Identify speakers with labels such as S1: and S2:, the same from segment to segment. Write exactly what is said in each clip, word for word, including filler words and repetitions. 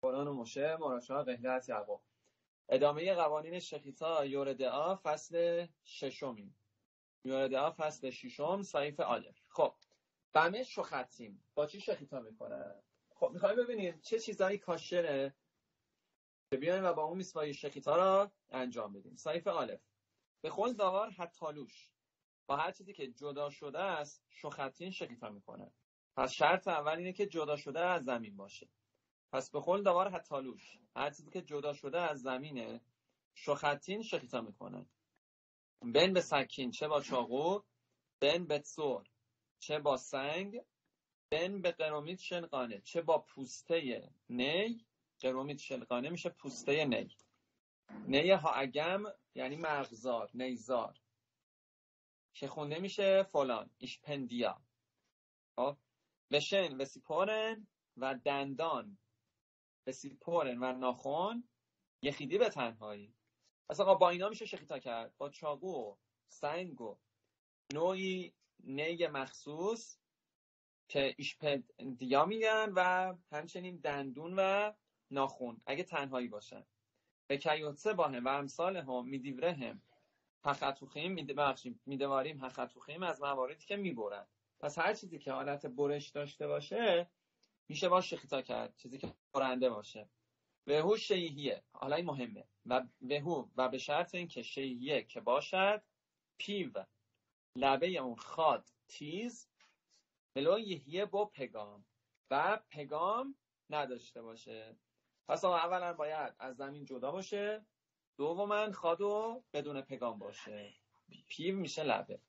S1: قرآن و مشه مراشا قهلت یعقوب. ادامه قوانین شخیتا یوردعا فصل ششمی. یوردعا فصل ششم صحیفه آلف. خب بمه شخطیم با چی شخیتا میکنن؟ خب میخوایم ببینیم چه چیزایی کاشره که بیایم و با اون میسوای شخیتا را انجام بدیم. صحیفه آلف. به خل داوار حتالوش، با هر چیزی که جدا شده است شخطین شخیتا میکنن. پس شرط اول اینه که جدا شده از زمین باشه. پس به خل داوار حتالوش، هر چیزی که جدا شده از زمینه شخطین شخیتا میکنن. بن به سکین، چه با چاقو، بن به تصور، چه با سنگ، بن به قرامید شلقانه، چه با پوسته نی. قرامید شلقانه میشه پوسته نی. نی ها اگم یعنی مغزار، نیزار، که خونده میشه فلان ایشپندیا. وشن و سیپورن و دندان، و سیپورن و ناخن یخیدی به تنهایی. پس آقا با اینا میشه شخیتا کرد، با چاقو و سنگ و نوعی نی مخصوص که ایشپندیا میگن و همچنین دندون و ناخن اگه تنهایی باشن. به کیوتسه با هم و امثال هم میدیوره هم حخطوخیم میدواریم حخطوخیم از مواردی که میبرن. پس هر چیزی که حالت برش داشته باشه میشه باش شخیتا کرد، چیزی که برنده باشه. وهو شیهیه، حالا این مهمه، و وهو و به شرط این که شیهیه که باشد پیو لبه اون خاد تیز ملو یهیه با پگام و پگام نداشته باشه. پس آقا اولا باید از زمین جدا باشه، دوما خادو بدون پگام باشه. پیو میشه لبه.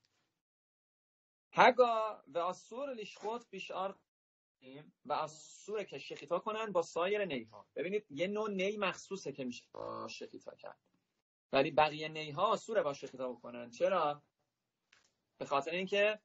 S1: هگا و آسور لیشخوت بیشار و آسوره که شخیتا کنن با سایر نیها. ببینید یه نوع نی مخصوصه که میشه با شخیتا کرد، ولی بقیه نیها آسوره با شخیتا بکنن. چرا؟ به خاطر اینکه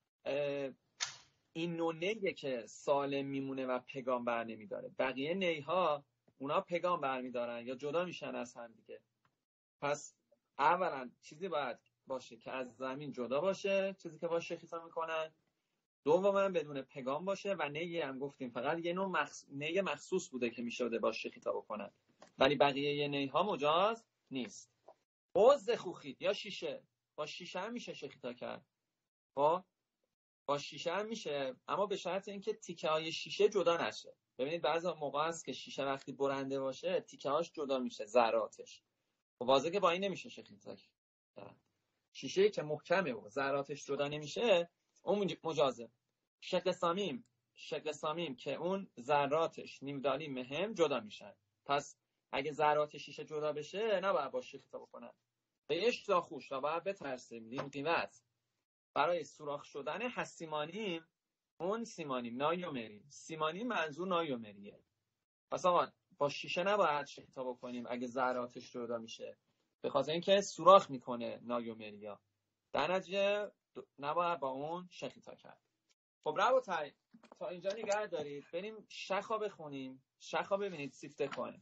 S1: این نوع نیه که سالم میمونه و پگام بر نمیداره. بقیه نیها اونا پگام بر میدارن یا جدا میشن از هم دیگه. پس اولا چیزی باید باشه که از زمین جدا باشه، چیزی که با شخیتا میکنن. دوما بدون پگام باشه و نی هم گفتیم فقط یه نوع مخص... نی مخصوص بوده که میشده با شخیتا بکنن، ولی بقیه نیها مجاز نیست. عوض خوخید یا شیشه، با شیشه هم میشه شخیتا کرد. با با شیشه هم میشه، اما به شرط اینکه تیکه های شیشه جدا نشه. ببینید بعضی موقع هست که شیشه وقتی برنده باشه تیکه هاش جدا میشه، ذراتش. و واضحه که با این نمیشه شخیتا کرد. شیشه که محکمه و ذراتش جدا نمیشه اون مجازه. شکل سامیم، شکل سامیم که اون ذراتش نیمدالی مهم جدا میشن. پس اگه ذرات شیشه جدا بشه نباید با شخیتا بکنن. به اشتا خوش نباید بترسیم. لیم قیمت برای سوراخ شدن هستیمانیم اون سیمانیم نایومری. سیمانیم منظور نایومریه. پس آقا با شیشه نباید شخیتا بکنیم اگه ذراتش جدا میشه، به خاطر اینکه سوراخ میکنه نایومریا. در نتیجه نباید با اون شخیتا کرد. خب ربوتای تا اینجا نگه دارید. بریم شخا بخونیم. شخا ببینید سیفته کوهن.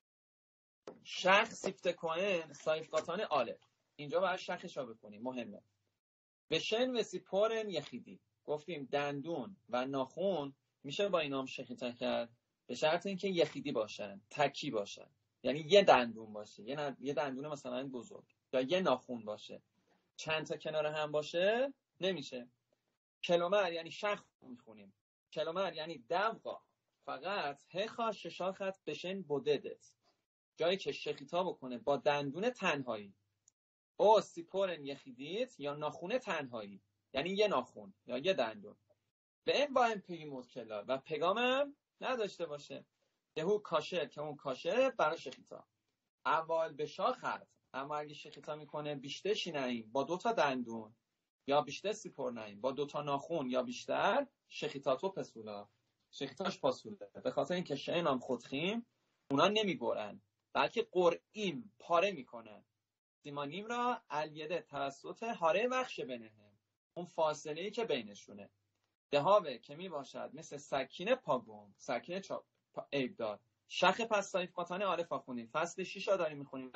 S1: شخ سیفته کوهن صایفقاتان آله. اینجا باید شخشا بخونیم، مهمه. بشن و سیپورن یخیدی. گفتیم دندون و ناخون میشه با اینام شخیتا کرد به شرط اینکه یخیدی باشن، تکی باشن. یعنی یه دندون باشه، یه, ن... یه دندون مثلا بزرگ، یا یه ناخون باشه. چند تا کنار هم باشه نمیشه. کلومر یعنی شخ میخونیم. کلومر یعنی دبقا فقط هخا ششاخت بشن بوددت، جایی که شخیتا بکنه با دندون تنهایی. او سیپورن یخیدیت یا ناخون تنهایی، یعنی یه ناخون یا یه دندون. به این با این پیموت کلا و پگامم نداشته باشه. یهو کاشر که اون کاشر برای شخیتا. اول به شاخت، اما اگه شخیتا میکنه بیشتر شیناییم با دوتا دندون یا بیشتر سیپور ناییم با دوتا ناخون یا بیشتر شخیتاتو پسولا، شخیتاش پاسوله. به خاطر اینکه شینام خودخیم اونا نمیبرن بلکه قرعیم پاره میکنن. سیمانیم را الیده توسط هاره بخش بنهم، اون فاصله‌ای که بینشونه. دهاوه که میباشد مثل سکین پاگوم، سکین چاپ ایبدار. شخ پس صایف قطانه عارف آخونیم. فصل شیش ها داریم میخونیم.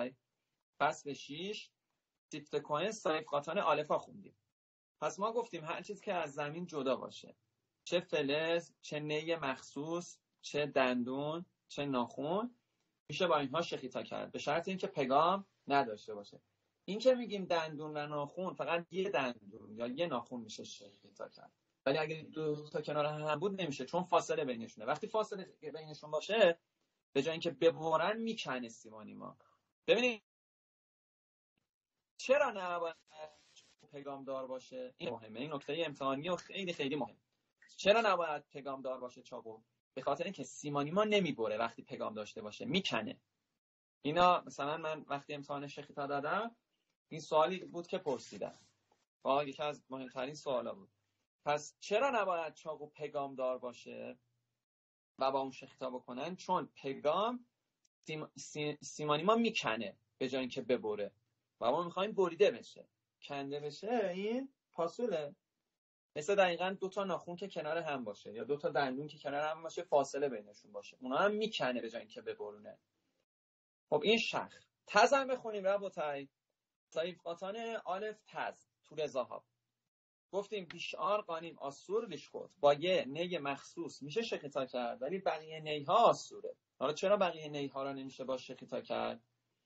S1: فصل شیش سیفته کوهن صایف قطانه آلفا خوندیم. پس ما گفتیم هر چیز که از زمین جدا باشه، چه فلز، چه نی مخصوص، چه دندون، چه ناخن میشه با اینها شخیتا کرد، به شرط اینکه پگام نداشته باشه. این که میگیم دندون و ناخن فقط یه دندون یا یه ناخن میشه شخیتا کرد، ولی اگه دو تا کنار هم بود نمیشه، چون فاصله بینشونه. وقتی فاصله بینشون باشه به جای اینکه ببرن میکنه سیمانیما. ببینید چرا نباید پگام دار باشه؟ این مهمه، این نکته امتحانی و خیلی خیلی مهم. چرا نباید پگام دار باشه چاقو؟ به خاطر اینکه سیمانیما نمیبره وقتی پگام داشته باشه، میکنه. اینا مثلا من وقتی امتحان شخیتا دادم این سوالی بود که پرسیدم، واقعا یکی از مهمترین سوالا بود. پس چرا نباید چاقو پگام دار باشه و با اون شخیتا بکنن؟ چون پگام سیم، سی، سیمانیما میکنه به جای اینکه ببره و ما میخوایم بریده بشه، کنده بشه. این پاسوله. مثل دقیقاً دو تا ناخن که کنار هم باشه یا دو تا دندون که کنار هم باشه، فاصله بینشون باشه، اونا هم میکنه به جای اینکه ببرونه. خب این شخ تزم بخونیم ربوتای صحیفاتان آلف تز تو رضاها گفتیم بیشار قانیم آسور لیشکوت با یه نی مخصوص میشه شخیتا کرد، ولی بقیه نیها آسوره. حالا چرا بقیه نیها را نمیشه با شخیتا کرد؟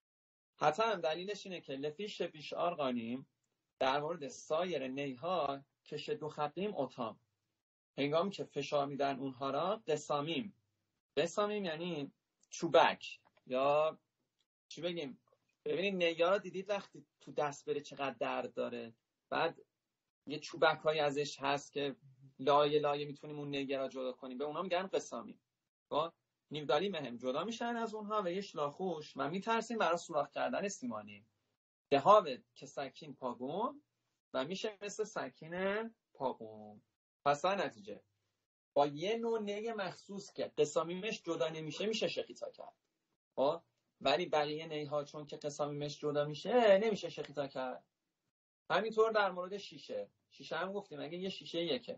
S1: حتما دلیلش اینه که لفیش بیشار قانیم در مورد سایر نیها کش دو خطیم اتام، هنگامی که فشار میدن اونها را قسامیم. قسامیم یعنی چوبک یا چی بگیم. ببینید نیا را دیدید وقتی تو دست بره چقدر درد داره، بعد یه چوبک هایی ازش هست که لایه لایه میتونیم اون نیا را جدا کنیم، به اونا میگن قسامیم. نیودالی مهم جدا میشن از اونها و یه شلاخوش و میترسیم برای سوراخ کردن سیمانی. دهاوه که سکین پاگون و میشه مثل سکین پاگون. پس در نتیجه با یه نوع نی مخصوص که قسامیمش جدا نمیشه میشه شخیتا کرد، ولی بقیه نیها چون که قسامیمش جدا میشه نمیشه شخیتا کرد. همینطور در مورد شیشه. شیشه هم گفتیم اگه یه شیشه یکه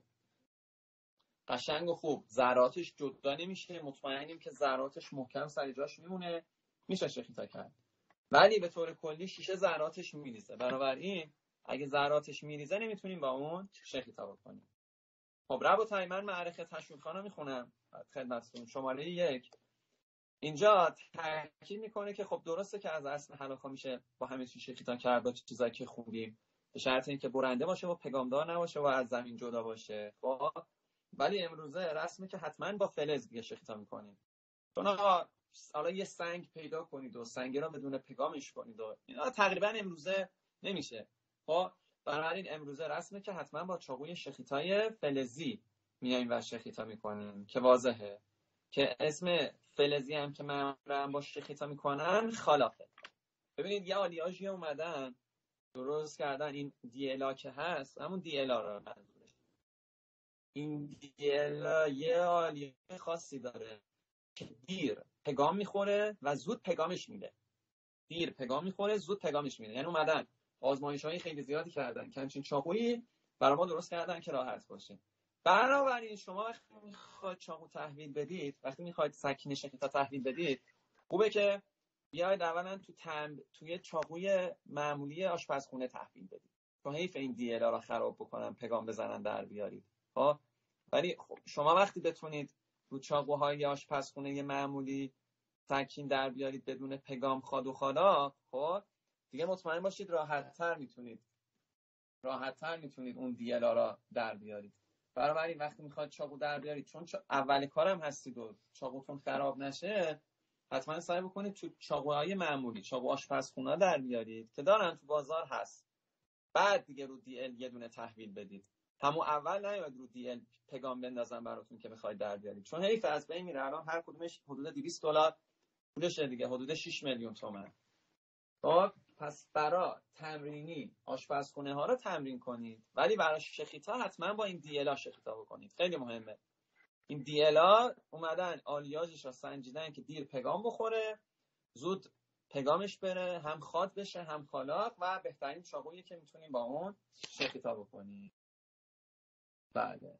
S1: قشنگ و خوب ذراتش جدا نمیشه، مطمئنیم که ذراتش محکم سر جاش میمونه، میشه شخیتا کرد. ولی به طور کلی شیشه ذراتش میریزه، بنابراین اگه ذراتش میریزه نمیتونیم با اون شخیتا بکنیم. خب ربوتای من معرخ تشویق‌خانه میخونم خدمتتون. شماره یک اینجا تاکید میکنه که خب درسته که از اصل حلاخا میشه با همه چیز شخیتا کرد با چیزایی که خوندیم، به شرط اینکه برنده باشه و پگامدار نباشه و از زمین جدا باشه. خب ولی امروزه رسمه که حتما با فلز دیگه شخیتا میکنیم. چون حالا یه سنگ پیدا کنید و سنگ را بدون پگامش کنید و اینا تقریبا امروزه نمیشه. خب بنابراین امروزه رسمه که حتما با چاقوی شخیتای فلزی میایم و شخیتا میکنیم که واضحه که اسم فلزی هم که معمولا با شخیتا میکنن خالاقه. ببینید یه آلیاژی اومدن درست کردن، این دیلا که هست همون دیلا را منظوره. این دیلا یه آلیاژ خاصی داره که دیر پگام میخوره و زود پگامش میده. دیر پگام میخوره زود پگامش میده. یعنی اومدن آزمایش‌های خیلی زیادی کردن که همچین چاقویی برای ما درست کردن که راحت باشه. بنابراین شما وقتی میخواید چاقو تحویل بدید، وقتی میخواید سکینه شخیتا تحویل بدید، خوبه که بیاید اولا تو تم توی چاقوی معمولی آشپزخونه تحویل بدید. چون حیف این دیلا رو خراب بکنن پگام بزنن در بیارید. ها ولی خب شما وقتی بتونید رو چاقوهای آشپزخونه معمولی سکین در بیارید بدون پگام خاد و خالا، خب دیگه مطمئن باشید راحت‌تر میتونید راحت‌تر میتونید اون دیلا را در بیارید. بنابراین وقتی میخواد چاقو در بیارید، چون چا... اول کارم هستید و چاقوتون خراب نشه، حتما سعی بکنید تو چاقوهای معمولی، چاقو آشپزخونه در بیارید که دارن تو بازار هست. بعد دیگه رو دی ال یه دونه تحویل بدید. همون اول نیاید رو دی ال پگام بندازن براتون که بخواید در بیارید، چون حیف از بین میره. الان هر کدومش حدود دویست دلار پولشه دیگه، حدود شش میلیون تومان. خب پس برای تمرینی آشپزخونه ها رو تمرین کنید، ولی برای شخیتا حتما با این دی ال ها شخیتا بکنید. خیلی مهمه. این دی ال ها اومدن آلیاژش رو سنجیدن که دیر پگام بخوره، زود پگامش بره، هم خاد بشه هم خالاق، و بهترین چاقویی که میتونیم با اون شخیتا بکنیم. بله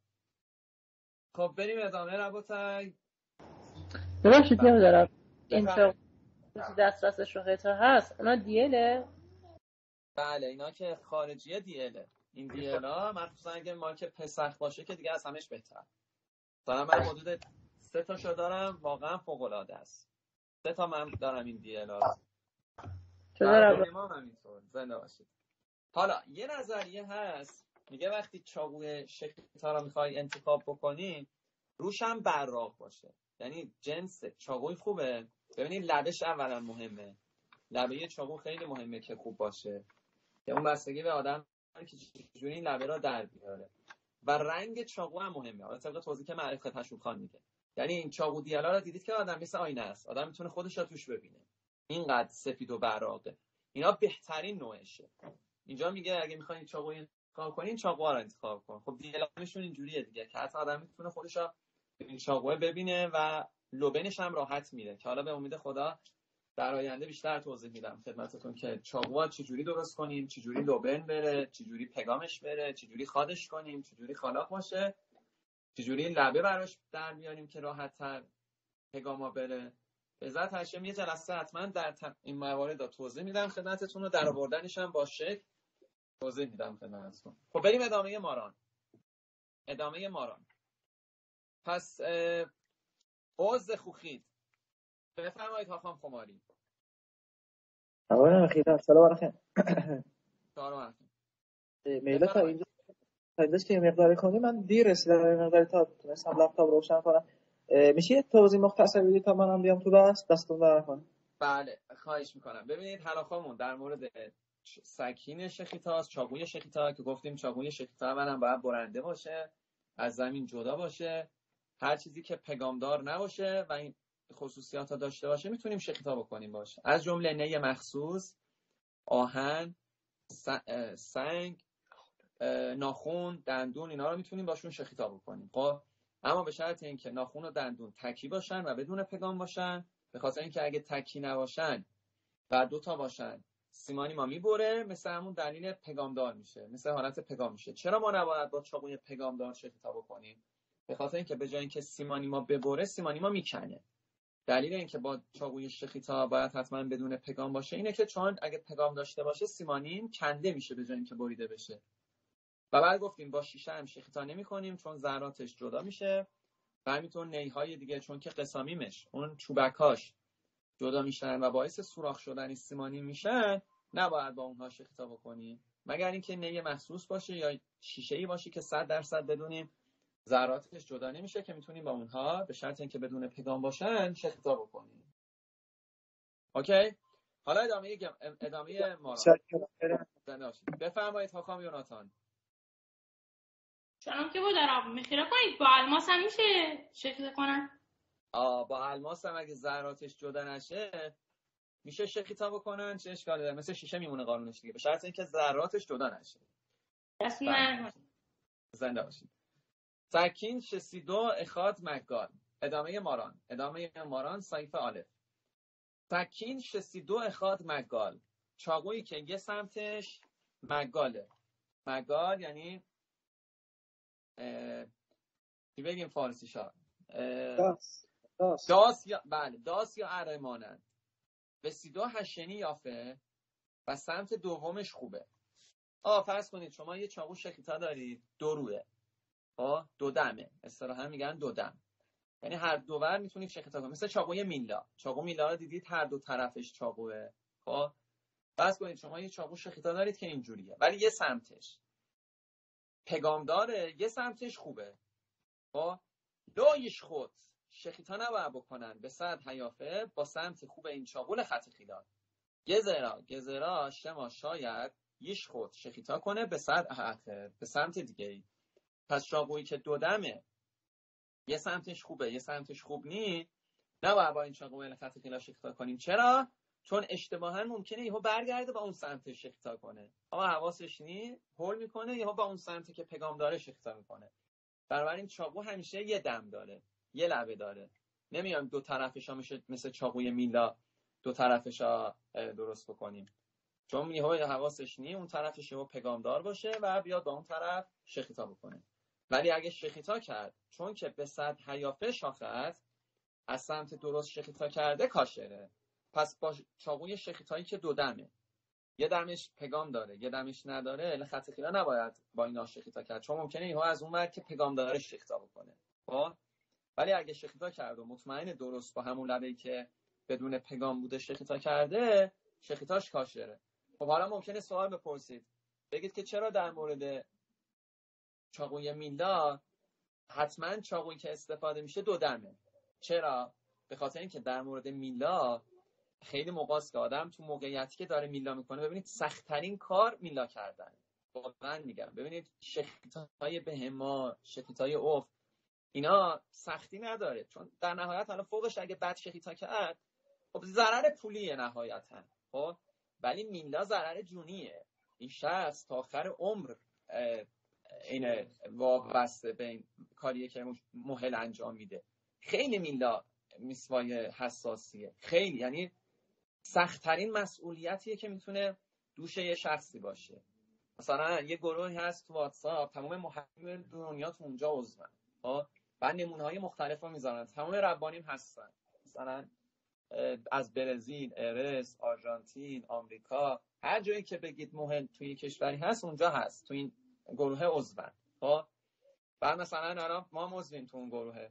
S1: خب بریم ادامه ربوتای.
S2: ببخشید نمیدارم این چاقو دسترس شخیتا هست اونا دیله؟
S1: بله اینا که خارجیه دیله. این دیلا مخصوصا اگه مارک پسخ باشه که دیگه از همش بهتر. مثلا من حدود سه تاشو دارم، واقعا فوق العاده است. سه تا من دارم این دی ال ها. برای امام همینطور. زنده باشید. حالا یه نظریه هست میگه وقتی چاقوی شکیتا رو میخوای انتخاب بکنی روش هم براق باشه، یعنی جنس چاقوی خوبه. ببینید لبش اولا مهمه، لبه یه چاقو خیلی مهمه که خوب باشه، که اون بستگی به آدم که چجوری این لبه را در بیاره. و رنگ چاقو هم مهمه. حالا طبق توضیحی که معرفت خدمتشون خان میگه، یعنی این چاقو دیالا رو دیدید که آدم مثل آینه است، آدم میتونه خودش رو توش ببینه، اینقدر سفید و براقه. اینا بهترین نوعشه. اینجا میگه اگه میخواین چاقو انتخاب کنین چاقو رو انتخاب کن. خب دیالاشون اینجوریه دیگه که حتی آدم میتونه خودش رو این چاقو ببینه و لبنش هم راحت میره، که حالا به امید خدا در آینده بیشتر توضیح میدم خدمتتون که چاقوها چجوری درست کنیم، چجوری لبن بره، چجوری پگامش بره، چجوری خادش کنیم، چجوری خالاق باشه، چجوری لبه براش در بیاریم که راحت‌تر پگاما بره. به ذات هاشم یه جلسه حتما در این موارد توضیح میدم خدمتتون رو، در آوردنش هم با شکل توضیح میدم خدمتتون. خب بریم ادامه ماران. ادامه ماران. پس عوض خوخید بفرمایید خاخام خماری.
S3: آقای خیلی سلام علیکم.
S1: سلام علیکم.
S3: میل تا اینجا تا اینجاش که مقدار کنی من دیر رسیدم، مقدار تا تونستم لپتاپ روشن کنم. میشه توضیح مختصر بدید تا منم بیام تو بس دستون در کنم؟
S1: بله خواهش میکنم. ببینید حلاخامون در مورد سکین شخیتاست، چاقوی شخیتا که گفتیم چاقوی شخیتا اولا باید برنده باشه، از زمین جدا باشه، هر چیزی که پگامدار نباشه و این خصوصیات ها داشته باشه میتونیم شخیتا بکنیم باشه، از جمله نی مخصوص، آهن، سنگ، ناخون، دندون، اینا رو میتونیم باشون شخیتا بکنیم. خب اما به شرط اینکه ناخون و دندون تکی باشن و بدون پگام باشن، به خاطر اینکه اگه تکی نباشن و دو تا باشن سیمانی ما میبره، مثل همون دلیل پگامدار میشه، مثل حالت پگام میشه. چرا ما نباید با چاقوی پگامدار شخیتا بکنیم؟ به خاطر اینکه به جای اینکه سیمانی ما ببره سیمانی ما میکنه. دلیل اینکه با چاقوی شخیتا باید حتما بدون پگام باشه اینه که چون اگه پگام داشته باشه سیمانی کنده میشه به جای اینکه بریده بشه. و بعد گفتیم با شیشه هم شخیتا نمی کنیم چون ذراتش جدا میشه، و همینطور نیهای دیگه چون که قسامیمش اون چوبکاش جدا میشن و باعث سوراخ شدن سیمانی میشن، نباید با اونها شخیتا بکنیم، مگر اینکه نی مخصوص باشه یا شیشه‌ای باشه که صد درصد بدونیم ذراتش جدا نمیشه که میتونیم با اونها به شرط اینکه بدون پگام باشن شخیتا بکنیم. اوکی؟ حالا ادامه ادامه ماران. بفرمایید خاخام یوناتان.
S4: سلام که بود دارم میخیره کنید با الماس هم میشه شکل کنن؟
S1: آه با الماس هم اگه ذراتش جدا نشه میشه شخیتا بکنن، چه اشکالی داره؟ مثل شیشه میمونه قانونش دیگه، به شرط اینکه ذراتش جدا نشه.
S4: دست من
S1: زنده باشید. سکین شصت و دو اخاد مگال. ادامه ماران. ادامه ماران صحیفه الف. سکین شصت و دو اخاد مگال، چاقویی که یه سمتش مگاله. مگال یعنی چی بگیم فارسی شا؟
S3: داس داس
S1: داس یا بله داس یا اره مانند. به سی دو هشنی یافه و سمت دومش خوبه. آه فرض کنید شما یه چاقو شخیتا دارید دو روه، آه دو دمه، اصطلاحا میگن دو دم، یعنی هر دو ور میتونید شخیتا کنید، مثل چاقوی میلا. چاقو میلا رو دیدید هر دو طرفش چاقوه. خب فرض کنید شما یه چاقو شخیتا دارید که اینجوریه ولی یه سمتش پگام داره، یه سمتش خوبه. خب لویش خود شخیتا نباید بکنن به صد هیافه با سمت خوب این چاقو خط خیلان. گزرا گزرا شما شاید یش خود شخیتا کنه به صد آخر به سمت دیگه ای. پس چاقویی که دو دمه یه سمتش خوبه یه سمتش خوب نی، نباید با این چاقو خط خیلا شخیتا کنیم. چرا؟ چون اشتباها ممکنه یهو برگرده با اون سمتش شخیتا کنه، اما حواسش نی هول میکنه یهو با اون سمتی که پگام داره شخیتا میکنه. بنابراین چاقو همیشه یه دم داره، یه لبه داره، نمیام دو طرفش ها میشه مثل چاقوی میلا دو طرفش ها درست بکنیم، چون یهو حواسش نی اون طرفش یهو پگامدار باشه و بیاد با اون طرف شخیتا بکنه. ولی اگه شخیتا کرد چون که به صد هیافه شاخه است از سمت درست شخیتا کرده کاشره. پس با چاقوی شخیتایی که دو دمه، یه دمش پگام داره یه دمش نداره، خط خیلا نباید با اینا شخیتا کرد، چون ممکنه یهو از اون ور که پگام داره شخیتا بکنه. خب ولی اگه شخیتا کرد و مطمئن درست با همون لبه‌ای که بدون پگام بوده شخیتا کرده، شخیتاش کاشره. خب حالا ممکنه سوال بپرسید، بگید که چرا در مورد چاقوی میلا حتما چاقویی که استفاده میشه دو دمه؟ چرا؟ به خاطر اینکه در مورد میلا خیلی موقعاست که آدم تو موقعیتی که داره میلا میکنه، ببینید سخت‌ترین کار میلا کردن. واقعا میگم ببینید شخیتای بهما، شخیتای اوف، اینا سختی نداره، چون در نهایت حالا فوقش اگه بد شخیتا کرد خب ضرر پولیه نهایتا، خب ولی میلا ضرر جونیه. این شخص تا آخر عمر این وابسته به این کاریه که مهل انجام میده. خیلی میلا میسوای حساسیه، خیلی، یعنی سخت‌ترین مسئولیتیه که میتونه دوش یه شخصی باشه. مثلا یه گروهی هست تو واتساپ، تمام محققین دنیا تو اونجا عضوان، ها، بعد نمونه‌های مختلف رو میذارن، تمام ربانیم هستن، مثلا از برزیل، ارس، آرژانتین، آمریکا، هر جایی که بگید مهم توی کشوری هست اونجا هست، تو این گروه عضوان. ها، بعد مثلا الان ما عضویم تو اون گروه.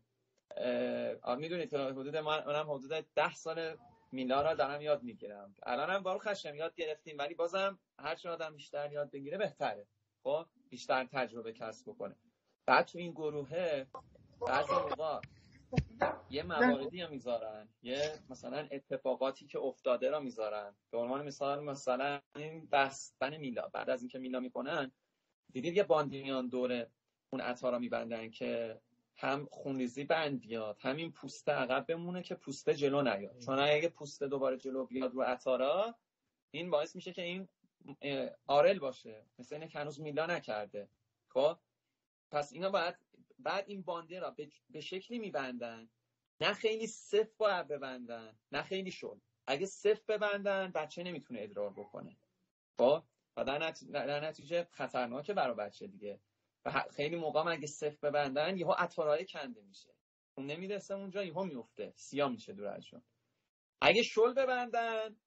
S1: میدونید که حدود منم حدود ده سال میلا را دارم یاد میگیرم. الانم بارو خشم یاد گرفتیم، ولی بازم هر چه آدم بیشتر یاد بگیره بهتره، خب بیشتر تجربه کسب بکنه. بعد تو این گروه بعضی موقع یه مواردی رو میذارن، یه مثلا اتفاقاتی که افتاده را میذارن. به عنوان مثال مثلا این بستن میلا، بعد از اینکه میلا میکنن دیدید یه باندی میان دور اون عطا را میبندن که هم خونریزی بند بیاد، همین پوسته عقب بمونه که پوسته جلو نیاد، چون اگه پوسته دوباره جلو بیاد رو عطارا این باعث میشه که این آرل باشه، مثل اینه که هنوز میلا نکرده. خب پس اینا باید بعد این بانده را به شکلی میبندن، نه خیلی صف باید ببندن نه خیلی شل. اگه صف ببندن بچه نمیتونه ادرار بکنه، خب و در نتیجه خطرناکه برای بچه دیگه. و خیلی موقع اگه صف ببندن یهو عطارای کنده میشه، اون نمیرسه اونجا، یهو میفته سیاه میشه دورشون. اگه شل ببندن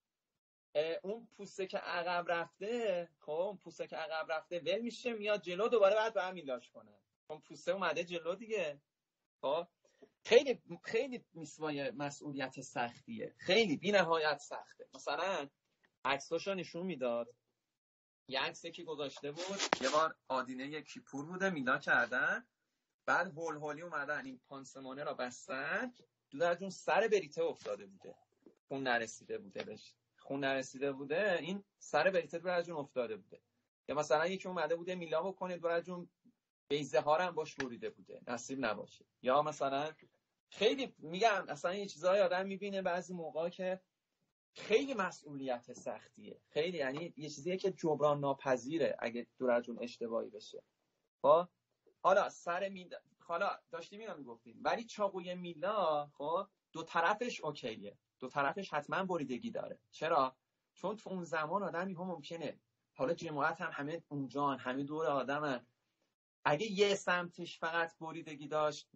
S1: اون پوسته که عقب رفته، خب اون پوسته که عقب رفته ول میشه میاد جلو، دوباره بعد با هم میلاش کنن، اون پوسته اومده جلو دیگه. خب خیلی خیلی میسوای مسئولیت سختیه، خیلی بی‌نهایت سخته. مثلا عکساشو نشون میداد، یه عکسی که گذاشته بود یه بار آدینه کیپور بوده میلا کردن، بعد هول هولی اومدن این پانسمانه را بستن، دو در جون سر بریته افتاده بوده، خون نرسیده بوده بهش، خون نرسیده بوده، این سر بریته دو در جون افتاده بوده. یا مثلا یکی اومده بوده میلا بکنه، دو در جون بیزه ها هم باش بریده بوده، نصیب نباشه. یا مثلا خیلی میگم اصلا یه چیزایی آدم میبینه بعضی موقع که خیلی مسئولیت سختیه، خیلی، یعنی یه چیزیه که جبران ناپذیره اگه دورجون اشتباهی بشه. خب حالا سر میلا، حالا داشتیم اینا میگفتیم، ولی چاقوی میلا خب دو طرفش اوکیه، دو طرفش حتما بریدگی داره. چرا؟ چون تو اون زمان آدمی هم ممکنه، حالا جماعت هم همه اونجان، همه دور آدمن، اگه یه سمتش فقط بریدگی داشت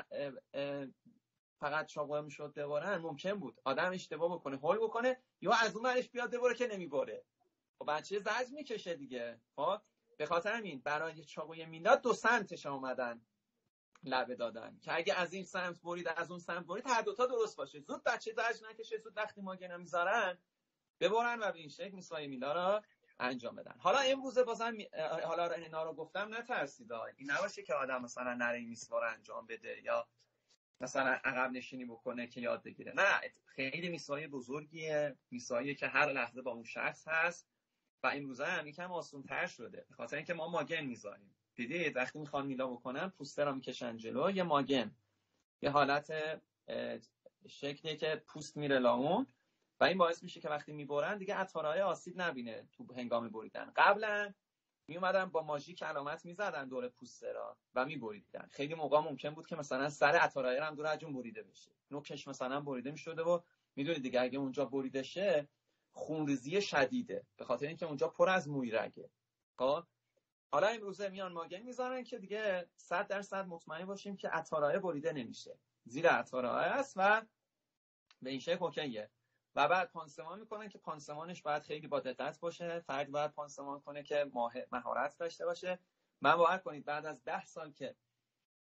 S1: فقط چاقو میشد ببرن، ممکن بود آدم اشتباه بکنه، هول بکنه، یا از اون ورش بیاد ببره که نمیبره، خب بچه زج میکشه دیگه. خب به خاطر همین برای چاقوی میلا دو سمتش اومدن لبه دادن که اگه از این سمت برید از اون سمت برید هر دوتا درست باشه، زود بچه زج نکشه، زود وقتی ماگن میذارن ببرن و به این شکل میسوای میلا را انجام بدن. حالا امروزه بازم حالا اینا رو گفتم نترسید، این نباشه که آدم مثلا نره میسوار انجام بده یا مثلا عقب نشینی بکنه که یاد بگیره. نه، خیلی میسوای بزرگیه، میسوایی که هر لحظه با اون شخص هست و امروزه هم یکم آسان تر شده به خاطر اینکه ما ماگن میذاریم. دیدید وقتی میخوان میلا بکنن پوسته رو میکشن جلو، یه ماگن، یه حالت شکلیه که پوست میره لاون و این باعث میشه که وقتی میبرن دیگه عطارهای آسیب نبینه تو هنگام بریدن. قبلا می اومدن با ماژیک علامت میزدن دور پوسته را و میبریدن. خیلی موقع ممکن بود که مثلا سر عطارایه هم دور از جون بریده بشه، نوکش مثلا بریده میشده و میدونید دیگه اگه اونجا بریده شه خونریزی شدیده به خاطر اینکه اونجا پر از موی رگه. خب حالا امروزه میان ماگن میذارن که دیگه صد درصد مطمئن باشیم که عطارایه بریده نمیشه، زیر عطارایه است و به این شکل اوکیه. و بعد پانسمان میکنن که پانسمانش باید خیلی با دقت باشه، فرد باید پانسمان کنه که مهارت داشته باشه. من باور کنید بعد از ده سال که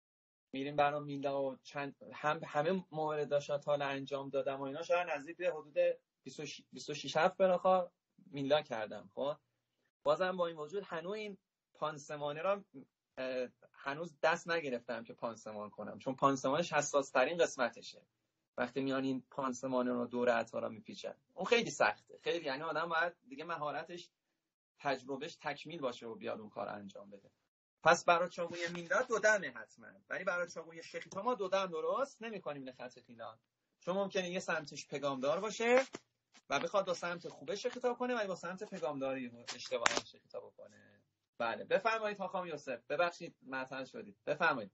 S1: میریم برام میلا و چند هم همه مورداشا تا انجام دادم و اینا شاید نزدیک به حدود بیست و شش هفت براخا میلا کردم. خب بازم با این وجود هنوز این پانسمانه را هنوز دست نگرفتم که پانسمان کنم، چون پانسمانش حساس ترین قسمتشه. وقتی میان این پانسمانه رو دور عطا را میپیچن اون خیلی سخته، خیلی، یعنی آدم باید دیگه مهارتش تجربهش تکمیل باشه و بیاد اون کار انجام بده. پس برای چاقوی میلاد دو دمه حتما، ولی برای چاقوی شخیتا ما دو دم درست نمی‌کنیم این خط خیلان، چون ممکنه یه سمتش پگامدار باشه و بخواد دو سمت خوبه شخیتا کنه ولی با سمت پگامداری اشتباهی شخیتا بکنه. بله بفرمایید آقا یوسف، ببخشید معطل شدید، بفرمایید.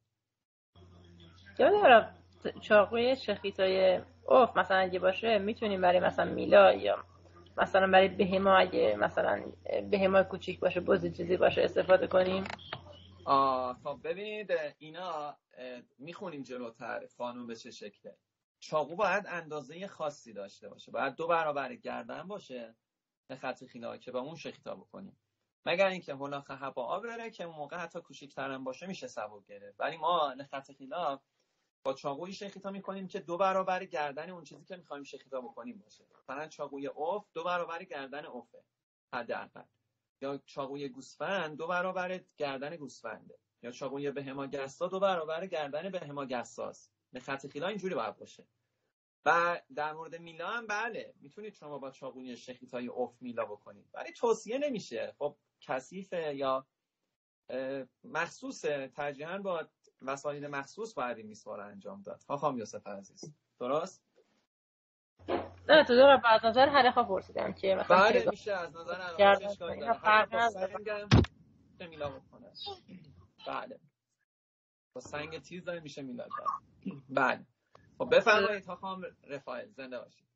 S2: یادم چاقوی شخیتای اوف مثلا اگه باشه میتونیم برای مثلا میلا یا مثلا برای بهما اگه مثلا بهما کوچیک باشه بزی چیزی باشه استفاده کنیم.
S1: آه خب ببینید اینا میخونیم جلوتر قانون به چه شکله. چاقو باید اندازه خاصی داشته باشه، باید دو برابر گردن باشه به خط خیلا که با اون شخیتا بکنیم، مگر اینکه هلاخ هبا بره که موقع حتی کوچیک‌تر هم باشه میشه سبک گرفت. ولی ما خط خیلا با چاقوی شخیتا میکنیم که دو برابر گردن اون چیزی که میخوایم شخیتا بکنیم باشه. مثلا چاقوی اوف دو برابر گردن اوفه حداقل، یا چاقوی گوسفند دو برابر گردن گوسفنده، یا چاقوی بهما گسا دو برابر گردن بهما گساست. به خط خیلا اینجوری باید باشه. و در مورد میلا هم بله میتونید شما با چاقوی شخیتای اوف میلا بکنید، ولی توصیه نمیشه، خب کثیفه یا مخصوصه، ترجیحاً با وسایل مخصوص باید این میسوار انجام داد. خانم یوسف عزیز درست؟
S2: نه تو دارم از نظر حلقه پرسیدم که مثلا
S1: بله میشه از نظر حلقه اشکالی داره، حتی با سنگم میشه میلا بکنه. بله با سنگ تیز داره میشه میلا کرد. بله خب بفرمایید خانم رفائل، زنده باشید.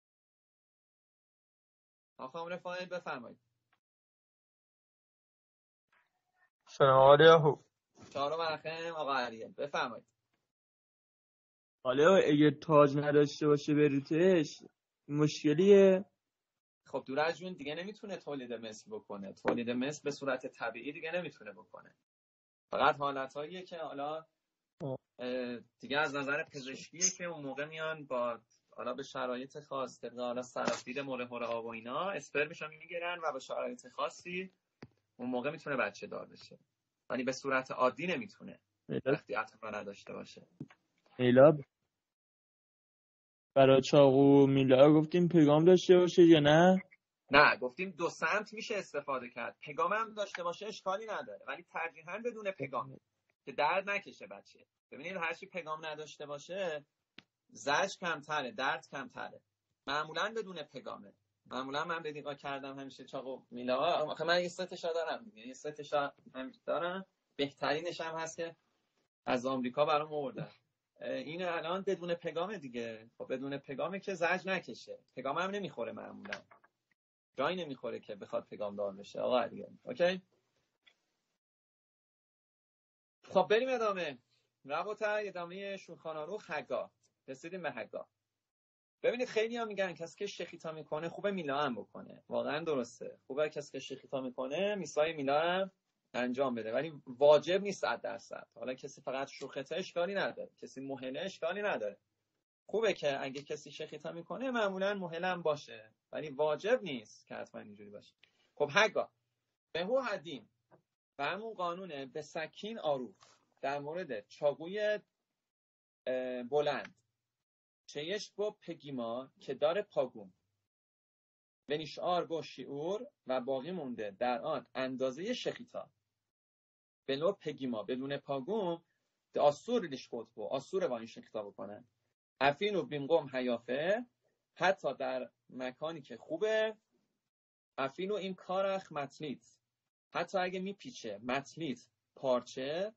S1: خانم رفائل بفرمایید.
S5: سلام علیکم.
S1: چهارم مرخم آقا علیه بفرمایید.
S5: حالا اگه تاج نداشته باشه بریتش مشکلیه؟
S1: خب دورج جون دیگه نمیتونه تولید مثل بکنه، تولید مثل به صورت طبیعی دیگه نمیتونه بکنه، فقط حالتاییه که حالا دیگه از نظر پزشکیه که اون موقع میان با حالا به شرایط خاص طبق حالا سراسیر مره هره آب و اینا اسپرمش رو میگیرن و به شرایط خاصی اون موقع میتونه بچه دار بشه، ولی به صورت عادی نمیتونه وقتی عطا نداشته باشه.
S5: میلا برای چاقو میلا گفتیم پیغام داشته باشه یا نه؟
S1: نه گفتیم دو سمت میشه استفاده کرد، پیغام هم داشته باشه اشکالی نداره، ولی ترجیحاً بدون پیغام که درد نکشه بچه. ببینید هرچی پیغام نداشته باشه زجر کمتره، درد کمتره. معمولاً بدون پیغامه. معمولاً من به دیقا کردم همیشه چاقو میلا، آخه من یه ستشا دارم دیگه، یه ستشا هم دارم، بهترینش هم هست که از آمریکا برام آوردن. این الان بدون پیغامه دیگه. خب بدون پیغامه که زجر نکشه، پیغام هم نمیخوره، معمولاً جایی نمیخوره که بخواد پیغام دار بشه. آقا دیگه اوکی. خب بریم ادامه. ربطه ادامه شوخانه رو حگا. رسیدیم به حگا. ببینید خیلی ها میگن کسی که شخیتا میکنه خوبه میلا هم بکنه. واقعا درسته. خوبه کسی که شخیتا میکنه میسای میلا هم انجام بده، ولی واجب نیست صد درصد. حالا کسی فقط شوخته اشکالی نداره، کسی مهله اشکالی نداره. خوبه که اگه کسی شخیتا میکنه معمولا مهله هم باشه، ولی واجب نیست که حتما اینجوری باشه. خب حگا به هو حدیم و همون قانونه به سکین آروف در مورد چاقوی بلند چیش با پگیما که داره پاگوم و نشعار با شعور و باقی مونده در آن اندازه شخیتا بلو پگیما بدون پاگوم آسور لیش خود بو آسور با این شخیتا بکنن افینو بیمقوم حیافه حتی در مکانی که خوبه افینو این کارخ متلیت حتی اگه میپیچه متلیت پارچه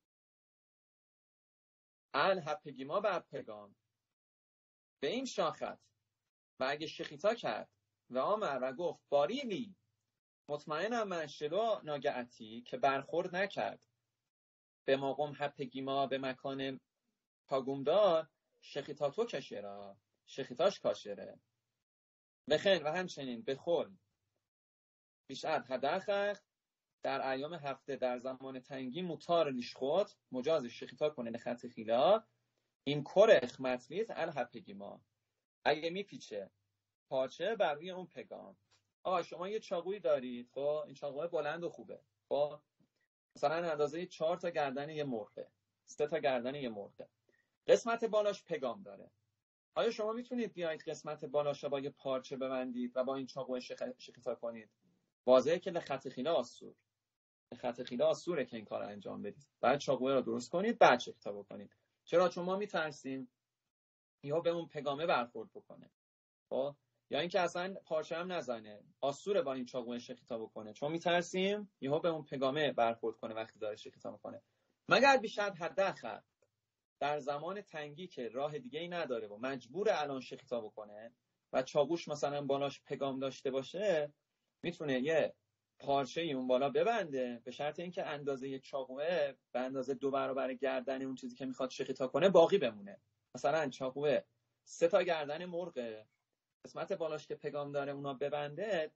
S1: ال هپگیما بر پگام به این شاخت و اگه شخیتا کرد و آمر و گفت باریلی مطمئنم من شلو ناگعتی که برخورد نکرد به مقام هپگیما به مکان پاگومدار شخیتا تو کشره شخیتاش کاشره بخن و همچنین بخور بیشتر هدخخ در ایام هفته در زمان تنگی موتار لیشخوت مجاز شخیتا کنه خط خیلا این کرخ مطلیت الهپگیما اگه میپیچه پارچه بر روی اون پگام. آقا شما یه چاقویی دارید، خب این چاقوی بلند و خوبه، خب مثلا اندازه چهار تا گردن یه مرغه، سه تا گردن یه مرغه، قسمت بالاش پگام داره. آیا شما میتونید بیایید قسمت بالاش با یه پارچه ببندید و با این چاقو شخیتا کنید؟ واضحه که لخط خیلا آسور، لخط خیلا آسوره که این کار انجام بدید. بعد چاقو رو درست کنید، بعد شخیتا بکنید. چرا؟ چون ما میترسیم یا به اون پگامه برخورد بکنه، خب یا اینکه اصلا پارچه هم نزنه، آسوره با این چاقو شخیتا بکنه، چون میترسیم یهو به اون پگامه برخورد کنه وقتی داره شخیتا میکنه. مگر بیشتر حداقل در زمان تنگی که راه دیگه ای نداره و مجبور الان شخیتا بکنه و چاقوش مثلا بالاش پگام داشته باشه، میتونه یه پارچه اون بالا ببنده به شرط اینکه اندازه یه چاقوه به اندازه دو برابر گردن اون چیزی که میخواد شخیتا کنه باقی بمونه. مثلا چاقوه سه تا گردن مرغ، قسمت بالاش که پگام داره اونا ببنده،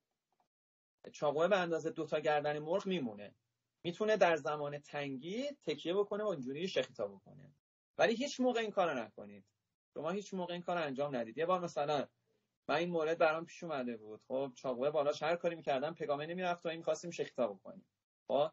S1: چاقوه به اندازه دو تا گردن مرغ میمونه، میتونه در زمان تنگی تکیه بکنه و اینجوری شخیتا بکنه. ولی هیچ موقع این کارو نکنید. شما هیچ موقع این کارو انجام ندید. یه بار مثلا من این مورد برام پیش اومده بود، خب چاقوه بالاش هر کاری می‌کردم پگامه نمیرفت و این می‌خواستیم شخیتا بکنیم. خب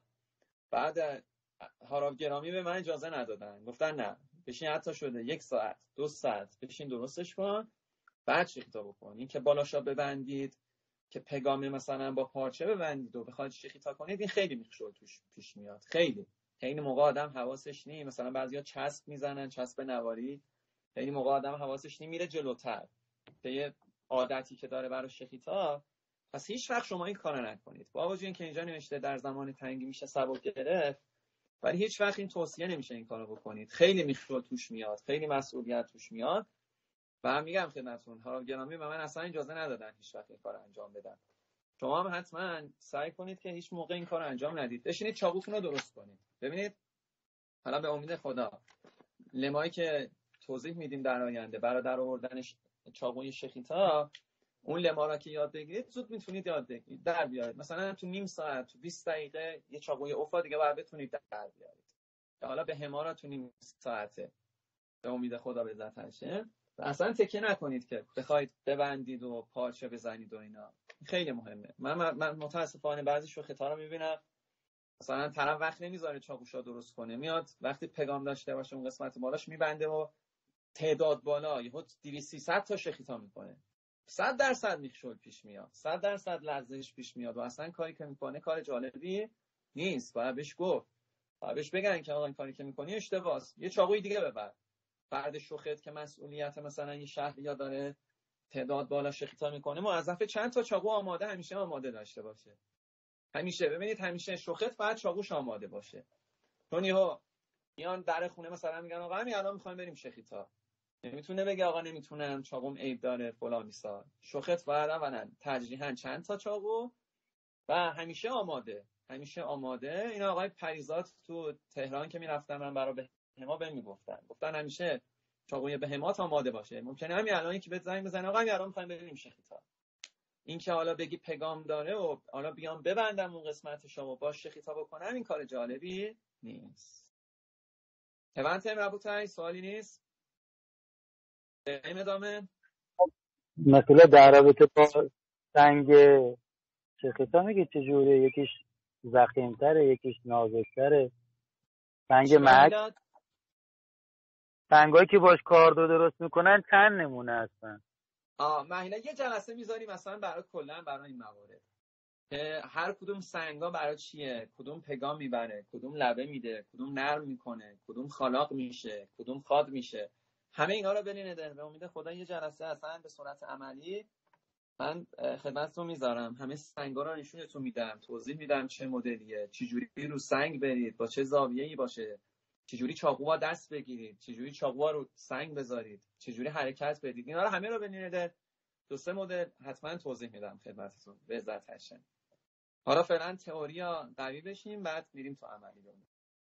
S1: بعد هاراب گرامی به من اجازه ندادن، گفتن نه بشین، حتی شده یک ساعت دو ساعت بشین درستش کن بعد شخیتا بکن. این که بالاشا ببندید که پگامه مثلا با پارچه ببندید و بخواید شخیتا کنید، این خیلی میخشول توش پیش میاد. خیلی خیلی موقع آدم حواسش نی، مثلا بعضیا چسب میزنن، چسب نواری، خیلی موقع آدم حواسش نی میره جلوتر به یه عادتی که داره برای شخیتا. پس هیچ وقت شما این کارو نکنید. با وجود اینکه اینجا نوشته در زمان تنگی میشه سبک گرفت، ولی هیچ وقت این توصیه نمیشه این کارو بکنید. خیلی میخشول توش میاد، خیلی مسئولیت توش میاد. و میگم خدمتتون هاراب گرامی به من اصلا اجازه ندادن هیچ وقت این کارو انجام بدم. شما هم حتما سعی کنید که هیچ موقع این کارو انجام ندید. بشینید چاقوتون رو درست کنید. ببینید حالا به امید خدا لمایی که توضیح میدیم در آینده برای در آوردن چاقوی شخیتا، اون لما را که یاد بگیرید زود میتونید یاد بگیرید در بیارید. مثلا تو نیم ساعت تو بیست دقیقه یه چاقوی اوفا دیگه باید بتونید در بیارید. حالا به همارا تو نیم ساعته به امید خدا به ذاتشه. اصلا تکیه نکنید که بخواید ببندید و پارچه بزنید و اینا. خیلی مهمه. من من متاسفانه بعضی شوخی‌ها رو میبینم مثلا طرف وقت نمیذاره چاقوشا درست کنه، میاد وقتی پگام داشته باشه اون قسمت بالاش میبنده و تعداد بالا یهو دویست سیصد تا شخیتا میکنه. صد درصد میخشول پیش میاد، صد درصد لرزش پیش میاد و اصلا کاری که میکنه کار جالبی نیست. باید بهش گفت، باید بهش بگن که آقا این کاری که میکنی اشتباهه، یه چاقوی دیگه ببر. فرد شوخت که مسئولیت مثلا این شهریا داره تعداد بالا شخیتا میکنه، موظف چند تا چاقو آماده همیشه آماده داشته باشه. همیشه ببینید همیشه شوخت باید چاقوش آماده باشه. چون یهو میان در خونه مثلا میگن آقا همین الان میخوایم بریم شخیتا، نمیتونه بگه آقا نمیتونم چاقوم عیب داره فلان بیسار. شوخت باید اولا ترجیحاً چند تا چاقو و همیشه آماده، همیشه آماده. اینا آقای پریزاد تو تهران که میرفتن من برای بهما بهم میگفتن، گفتن همیشه چاقوی بهمات آماده باشه. ممکنه همین الان که بهت زنگ بزنه آقا همین الان می‌خوایم بریم شخیتا. این که حالا بگی پگام داره و حالا بیام ببندم اون قسمتشو و باش شخیتا بکنم، این کار جالبی نیست. هوانت مربوطه سوالی نیست؟ بریم ادامه.
S6: مثلا در رابطه با سنگ شخیتا میگه چجوره؟ یکیش ضخیم‌تره یکیش نازک‌تره. سنگ محک سنگایی که باش کاردو درست میکنن چند نمونه هستن؟
S1: آه مهیلا یه جلسه میذاریم مثلا برای کلا برای این موارد که هر کدوم سنگا برای چیه، کدوم پگام میبره، کدوم لبه میده، کدوم نرم میکنه، کدوم خالاق میشه، کدوم خاد میشه، همه اینا رو برین ادن. به امید خدا یه جلسه اصلا به صورت عملی من خدمتتون میذارم، همه سنگا رو نشونتون میدم، توضیح میدم چه مدلیه، چه جوری رو سنگ برید، با چه زاویه‌ای باشه، چجوری چاقوها دست بگیرید، چجوری چاقوها رو سنگ بذارید، چجوری حرکت بدید. اینا رو همه رو ببینید. دو سه مدل حتما توضیح میدم خدمتتون به عزت هاشم. حالا فعلا تئوریا قوی بشیم بعد میریم تو عملی بمون.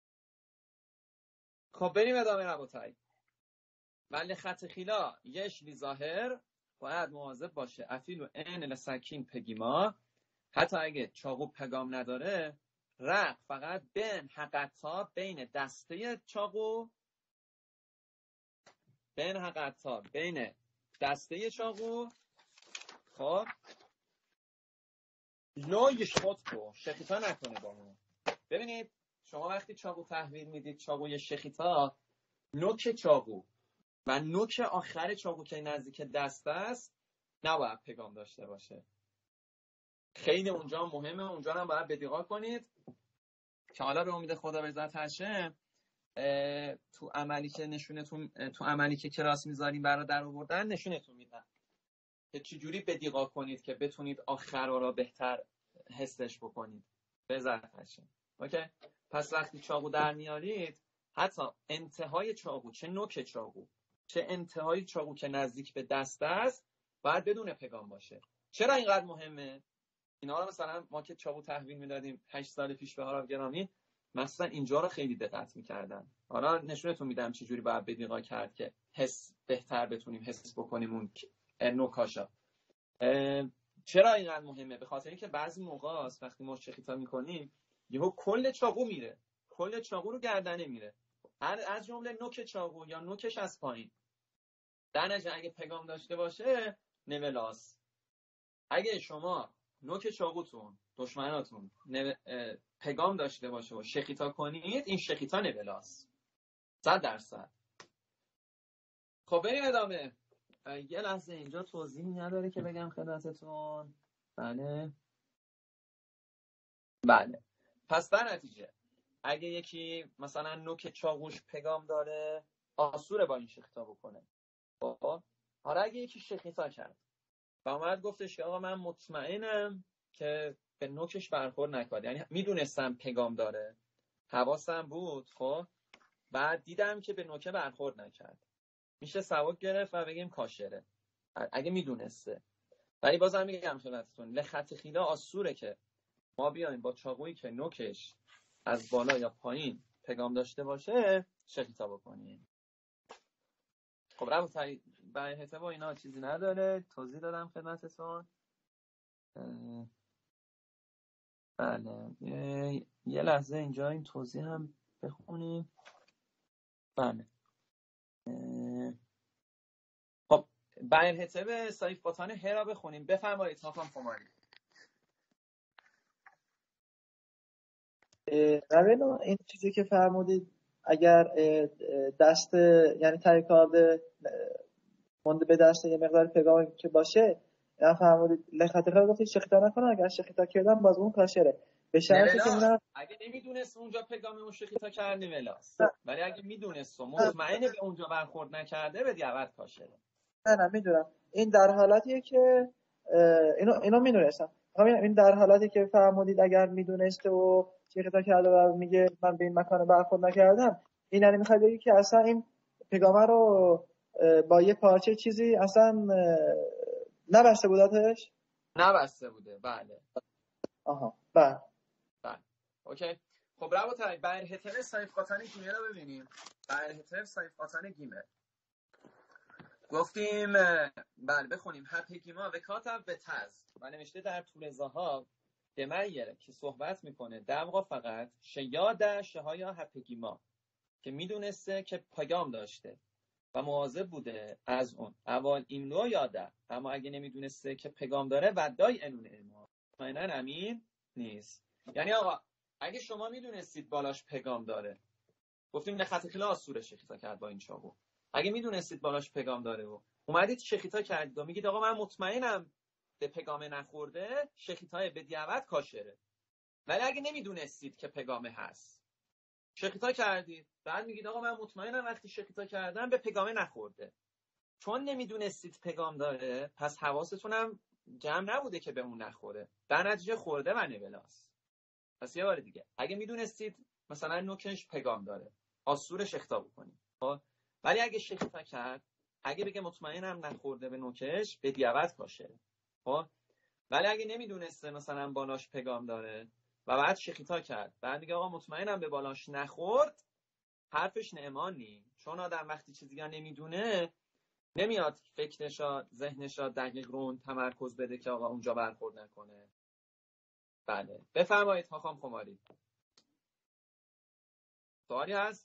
S1: خب بریم ادامه رباطی. ولی خط خیلا یش لی ظاهر باید مواظب باشه افیل و ان لسکین پگیما، حتی اگه چاقو پگام نداره رق فقط بین حقتا بین دسته چاقو بین حقتا بین دسته چاقو خب لوی شخطو شخیتا نکنه با اون. ببینید شما وقتی چاقو تحویل میدید چاقوی شخیتا، نوک چاقو و نوک آخر چاقو که نزدیک دست است نباید پیغام داشته باشه. خیلی اونجا مهمه، اونجا هم باید بدقت کنید که حالا به امید خدا به عزت هاشم تو عملی که نشونتون تو عملی که کلاس میذاریم برای در آوردن نشونتون میدن که چجوری بدقت کنید که بتونید آخر را بهتر حسش بکنید به عزت هاشم. اوکی؟ پس وقتی چاقو در میارید حتی انتهای چاقو، چه نوک چاقو چه انتهای چاقو که نزدیک به دست است باید بدون پیغام باشه. چرا اینقدر مهمه؟ اینا رو مثلا ما که چاقو تحویل میدادیم هشت سال پیش به هاراب گرامی مثلا اینجا رو خیلی دقت میکردن. حالا نشونتون میدم چه جوری باید بدقت کرد که حس بهتر بتونیم حس بکنیم اون نوکاشا. چرا اینقدر مهمه؟ به خاطر اینکه بعضی موقع است وقتی ما شخیتا میکنیم یهو کل چاقو میره، کل چاقو رو گردنه میره، از جمله نوک چاقو یا نوکش از پایین. در نتیجه اگه پیغام داشته باشه نولاس. اگه شما نوک چاقوتون دشمناتون نو... پیغام داشته باشه و شخیتا کنید، این شخیتا نولاس صد درصد. خب بریم ادامه. یه لحظه اینجا توضیح نداره که بگم خدمتتون. بله بله پس در نتیجه اگه یکی مثلا نوک چاقوش پیغام داره آسوره با این شخیتا بکنه. خب حالا اگه یکی شخیتا کرد و اومد گفتش که آقا من مطمئنم که به نوکش برخورد نکنه، یعنی میدونستم پیغام داره، حواسم بود، خب بعد دیدم که به نوکه برخورد نکرد، میشه سواک گرفت و بگیم کاشره اگه میدونسته. ولی بازم میگم خدمتتون لخط خیلا آسوره که ما بیایم با چاقویی که نوکش از بالا یا پایین پیغام داشته باشه شخیتا بکنیم. خب رب برای حساب اینا چیزی نداره، توضیح دادم خدمتتون. بله یه... یه لحظه اینجا این توضیح هم بخونیم. بله خب بیان حساب سایف باتان هرا بخونیم. بفرمایید حاکم خماری.
S3: روین این چیزی که فرمودید اگر دست یعنی تریکارد مونده به دست یه مقدار پیغام که باشه، یا فرمودید لخت خیلی گفتید شخیتا نکنه، اگر شخیتا کردن باز اون کاشره به شرطی که نه
S1: اگه نمیدونست اونجا پیغام اون شخیتا کرد نولاس، ولی اگه میدونست و مطمئنه به اونجا برخورد نکرده به دیوت کاشره.
S3: نه نه میدونم این در حالتیه که اینو اینو میدونستم. این در حالتی که فرمودید اگر میدونسته و شخیتا کرده و میگه من به این مکان برخورد نکردم، این یعنی میخواد بگه که اصلا این پیغام رو با یه پارچه چیزی اصلا نبسته بودتش؟
S1: نبسته بوده. بله.
S3: آها بله
S1: بله اوکی. خب رو تا بر هتر سایف قاطن گیمه رو ببینیم. بر هتر سایف قاطن گیمه گفتیم بله بخونیم. هپگیما و کاتب به تز و نوشته در طول زها دمیره که صحبت میکنه دمغا فقط شیاده شهایا هپگیما که میدونسته که پیغام داشته و مواظب بوده از اون اول این نوع یاده، اما اگه نمیدونسته که پیغام داره و دای انون ایمان معنی امین نیست. یعنی آقا اگه شما میدونستید بالاش پیغام داره، گفتیم لخط خیلا سوره شخیتا کرد با این چاقو، اگه میدونستید بالاش پیغام داره و اومدید شخیتا کردید و میگید آقا من مطمئنم به پیغام نخورده، شخیتای به دیوت کاشره. ولی اگه نمیدونستید که پیغام هست شخیتا کردید، بعد میگید آقا من مطمئنم وقتی شخیتا کردم به پیغام نخورده. چون نمیدونستید پیغام داره پس حواستون هم جمع نبوده که به اون نخوره، در نتیجه خورده و نولاس. پس یه بار دیگه اگه میدونستید مثلا نوکش پیغام داره آسور شخیتا بکنید، خب ولی اگه شخیتا کرد اگه بگه مطمئنم نخورده به نوکش به دیوت کاشره. خب ولی اگه نمیدونسته مثلا بالاش پیغام داره و بعد شخیتا کرد بعد میگه آقا مطمئنم به بالاش نخورد، حرفش نعمان نی. چون آدم وقتی چیزی ها نمیدونه نمیاد فکرشا ذهنشا دقیق رون تمرکز بده که آقا اونجا برخورد نکنه. بله بفرمایید خاخام خماری. سوالی هست؟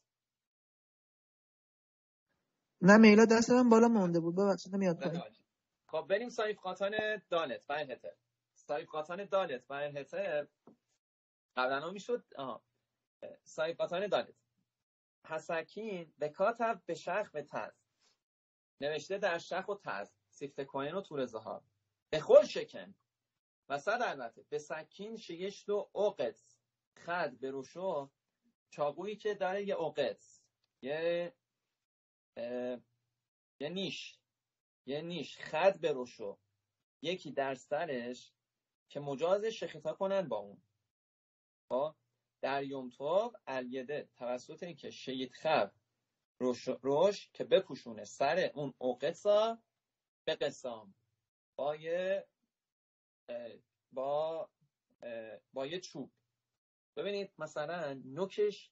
S3: نه میلا دست من بالا مونده بود ببخشید نمیاد پایین.
S1: خب بریم صایف قاطان دالت و الهتر. صایف قاطان دالت و الهتر قبلا میشد آها صایف قاطان دالت حسکین به کاتب به شخ و تز نوشته در شخ و تز سیفت کوین و تور زهار به خور شکن و صد البته به سکین شیشت و اوقت خد به روشو چاقویی که داره یه اوقت یه یه نیش یه نیش خد به روشو یکی در سرش که مجاز شخیطا کنن با اون با در یومتوب الیده توسط این که شیط خب روش, روش که بپوشونه سر اون اوقتا به قسام با یه با با یه چوب. ببینید مثلا نوکش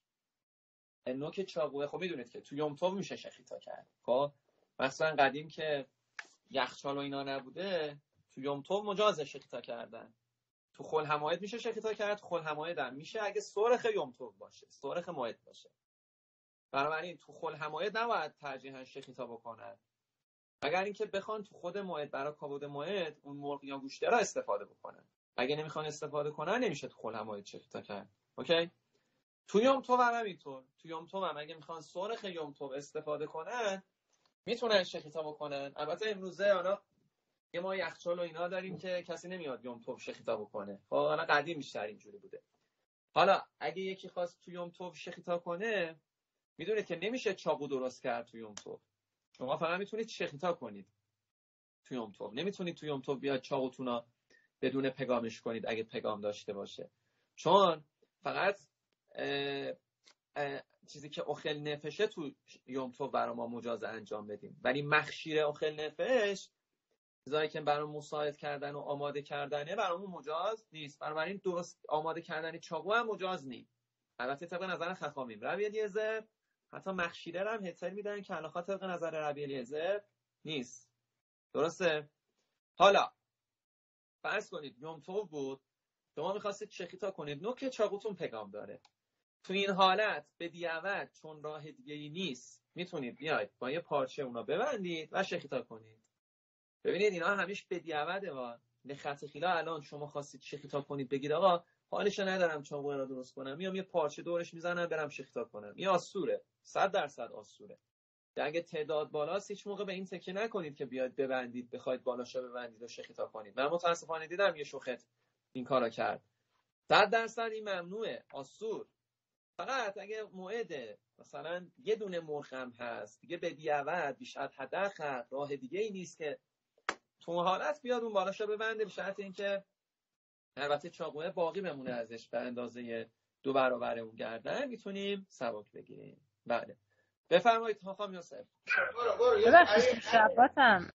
S1: نوک چاقوه خب میدونید که تو یومتوب میشه شخیطا کرد. خب مثلا قدیم که یخچال و اینا نبوده تو یومتوب مجاز شخیطا کردن. تو خل حمایت میشه شخیطا کرد. خل حمایت هم میشه اگه سرخ یومتوب باشه سرخ مایت باشه. بنابراین تو خل حمایت نباید ترجیحاً شخیطا بکنن اگر اینکه بخوان تو خود مایت برای کابود مایت اون مرغ یا گوشته را استفاده بکنن. اگه نمیخوان استفاده کنن نمیشه تو خل حمایت شخیطا کرد. اوکی؟ تو یومتوب هم همینطور. تو یومتوب هم اگه میخوان سرخ یومتوب استفاده کنن میتونن شخیطا بکنن. البته امروزه حالا یه ما یخچال و اینا داریم که کسی نمیاد یومتوب شخیطا بکنه. خب حالا قدیم بیشتر اینجوری بوده. حالا اگه یکی خواست تو یومتوب شخیطا کنه میدونید که نمیشه چاقو درست کرد تو یومتوب. شما فقط میتونید شخیطا کنید تو یومتوب. نمیتونید تو یومتوب بیاد چاقوتونا بدون پگامش کنید اگه پگام داشته باشه. چون فقط اه اه چیزی که اخل نفشه تو یومتوب برای ما مجاز انجام بدیم ولی مخشیر اخل نفش چیزایی که برای مساعد کردن و آماده کردنه برامون مجاز نیست. بنابراین درست آماده کردن چاقو هم مجاز نیست. البته طبق نظر خفامیم ربی الیعزر حتی مخشیره هم هتل میدن که علاقه طبق نظر ربی الیعزر نیست. درسته؟ حالا فرض کنید یومتوب بود شما میخواستید شخیطا کنید نوک چاقوتون پگام داره. تو این حالت به دیعوت چون راه دیگه‌ای نیست میتونید بیاید با یه پارچه اونا ببندید و شخیطا کنید. ببینید اینا همیشه به دیعوته وا لخط خیلا. الان شما خواستید شخیطا کنید بگید آقا حالش ندارم چاقو را درست کنم میام یه پارچه دورش میزنم برم شخیطا کنم. این آسوره. صد درصد آسوره. اگه تعداد بالاست هیچ موقع به این تکیه نکنید که بیاید ببندید بخواید بالاشو ببندید و شخیطا کنید. من متاسفانه دیدم یه شوخت این کارا کرد. صد درصد این ممنوعه. آسور. فقط اگه موعد مثلا یه دونه مرخم هست دیگه به دیعوت بیشتر حداقل راه دیگه ای نیست که تو اون حالت بیاد اون بالاشو ببنده به شرط اینکه البته چاقوه باقی بمونه ازش به اندازه دو برابر اون گردن میتونیم سبک بگیریم. بله بفرمایید خانم یوسف.
S2: ببخشید شباتم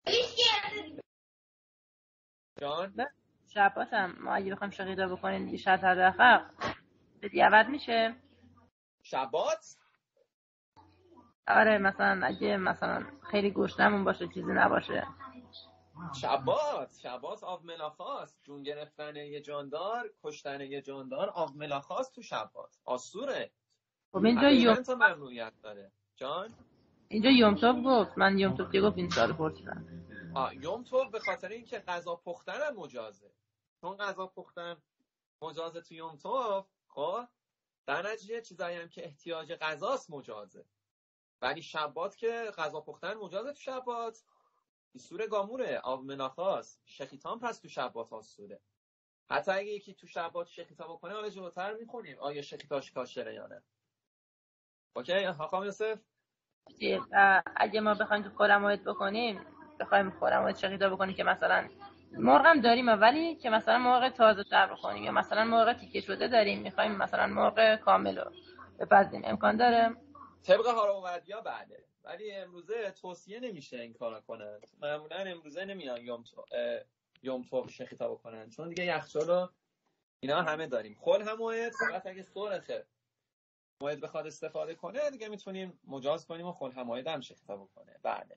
S1: جان
S2: شباتم ما اگه بخوام شقیقه بکنیم دیگه شد حداقل به دیعوت میشه
S1: شبات؟
S2: آره مثلا اگه مثلا خیلی گوشتمون باشه چیزی نباشه
S1: شبات شبات آب ملاخاست. جون گرفتن یه جاندار کشتن یه جاندار آب ملاخاست تو شبات آسوره.
S2: خب اینجا یوم
S1: تا ممنوعیت داره. جان
S2: اینجا یومتوب گفت من یومتوب دیگه گفت این سال پرسیدم.
S1: آ یومتوب به خاطر اینکه غذا پختن هم مجازه. چون غذا پختن مجازه تو یومتوب خب در نتیجه چیزایی هم که احتیاج غذاست مجازه. ولی شبات که غذا پختن مجازه تو شبات ایسور گاموره آب مناخاست. شخیطان پس تو شبات آسوره. حتی اگه یکی تو شبات شخیطا بکنه حالا جلوتر میخونیم آیا شخیطاش کاشره یا نه. اوکی خانم یوسف.
S2: اگه ما بخوایم تو خورمایت بکنیم بخوایم خورمایت شقیقه بکنیم که مثلا مرغم داریم ولی که مثلا مرغ تازه تر بکنیم یا مثلا مرغ تیکه شده داریم میخوایم مثلا مرغ کامل رو بپزیم امکان داره؟
S1: طبق هاروردیا بله ولی امروزه توصیه نمیشه این کارا کنن. معمولا امروزه نمیان یومتوب یومتوب شخیطا بکنن چون دیگه یخچال و اینا همه داریم. خل حمایت فقط اگه سرخه موعد بخواد استفاده کنه دیگه میتونیم مجاز کنیم و خل حمایت هم شخیطا بکنه. بله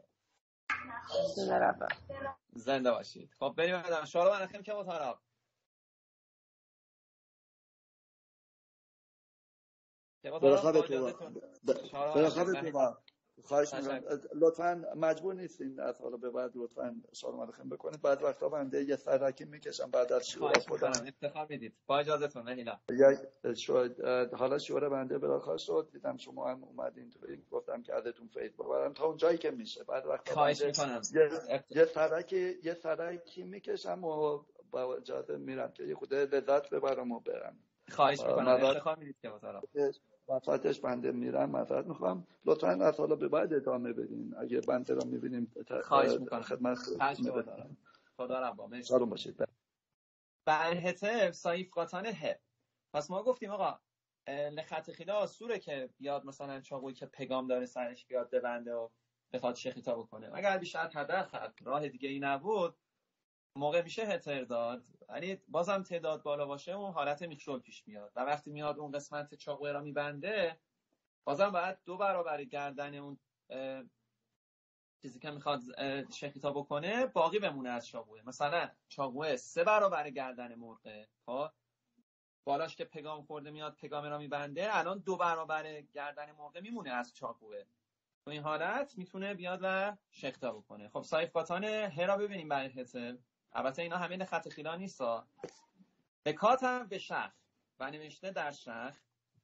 S1: زنده باشید. خب بریم بعد شارو منخیم که مطارب که با
S7: برخواه
S1: اجازهتون
S7: برخواه تو خواهش می‌کنم لطفاً مجبور نیستین از حالا به بعد لطفاً سوال مدخل بکنید. بعد وقتا بنده یه سرکی میکشم بعد از شورا خودم
S1: افتخار میدید. با اجازهتون نهیلا
S7: یا شاید حالا شورا بنده برخواه شد دیدم شما هم اومدین تو گفتم که ازتون فید ببرم تا اون جایی که میشه. بعد وقتا
S1: خواهش میکنم
S7: یه یه سرکی یه سرکی میکشم و با اجازه میرم که خود لذت ببرم و برم.
S1: خواهش میکنم افتخار میدید که مثلا
S7: وفاتش بنده میرم معذرت میخوام. لطفاً از حالا به بعد ادامه بدین اگه بنده را میبینیم
S1: خواهش میکنم
S7: خدمت
S1: خدمت خدا رب مرسی
S7: سلام باشید.
S1: برهته صایف قاطان ه. پس ما گفتیم آقا لخط خیلا سوره که بیاد مثلا چاقویی که پگام داره سرش بیاد ببنده و بخواد شخیتا بکنه. اگر بیشتر حداقل راه دیگه ای نبود موقع میشه هتر داد، ولی بازم تعداد بالا باشه اون حالت میخشول پیش میاد و وقتی میاد اون قسمت چاقوی را میبنده بازم باید دو برابر گردن اون چیزی که میخواد شخیتا بکنه باقی بمونه از چاقوه. مثلا چاقوه سه برابر گردن مرغه، خب بالاش که پگام خورده میاد پگام را میبنده، الان دو برابر گردن مرغه میمونه از چاقوه. تو این حالت میتونه بیاد و شخیتا بکنه. خب صایف قاطان هرا ببینیم برای هتل. البته اینا همین خط خیلا نیستا. به کاتم به شخ و نوشته در شخ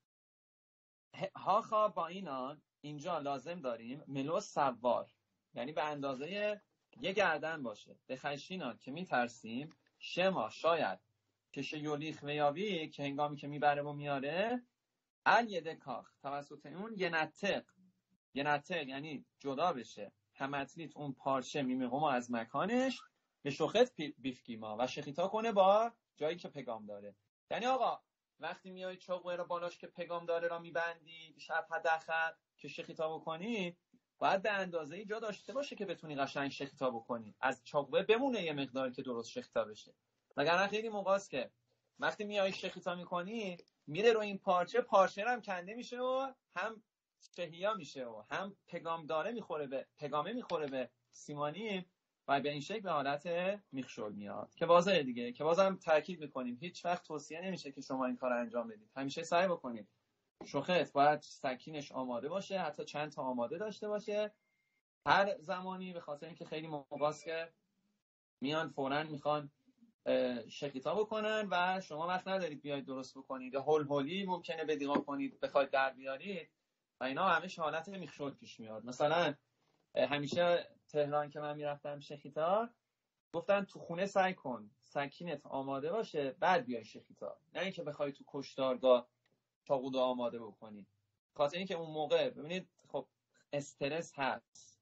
S1: ها خواب با اینان اینجا لازم داریم ملو سوار، یعنی به اندازه یه گردن باشه. به خشینا که میترسیم شما شاید کشه یولیخ ویاوی که هنگامی که میبره و میاره ال یده کاخ توسط اون یه نتق یه نتق یعنی جدا بشه همتلیت اون پارچه میمیقوم از مکانش به شخت بیفگیما و شخیتا کنه با جایی که پگام داره. یعنی آقا وقتی میای چاقوه را بالاش که پگام داره را میبندی شب حداقل که شخیتا بکنی باید به اندازه ای جا داشته باشه که بتونی قشنگ شخیتا بکنی، از چاقوه بمونه یه مقداری که درست شخیتا بشه. وگرنه خیلی موقع است که وقتی میای شخیتا میکنی میره رو این پارچه پارچه هم کنده میشه و هم شهیا میشه و هم پگام داره میخوره به پگامه میخوره به سیمانی و به این شکل به حالت میخشول میاد که واضحه دیگه. که بازم تاکید میکنیم هیچ وقت توصیه نمیشه که شما این کار انجام بدید. همیشه سعی بکنید شخت باید سکینش آماده باشه، حتی چند تا آماده داشته باشه هر زمانی، به خاطر اینکه خیلی موقع است که میان فوراً میخوان شخیتا بکنن و شما وقت ندارید بیاید درست بکنید. هول هولی ممکنه بدیغا کنید بخواید در بیارید و اینا همش حالت میخشول پیش میاد. مثلا همیشه تهران که من میرفتم شخیتا گفتن تو خونه سعی کن سکینت آماده باشه بعد بیای شخیتا، نه اینکه بخوای تو کشتارگاه چاقو آماده بکنی. خاطر اینکه اون موقع ببینید خب استرس هست،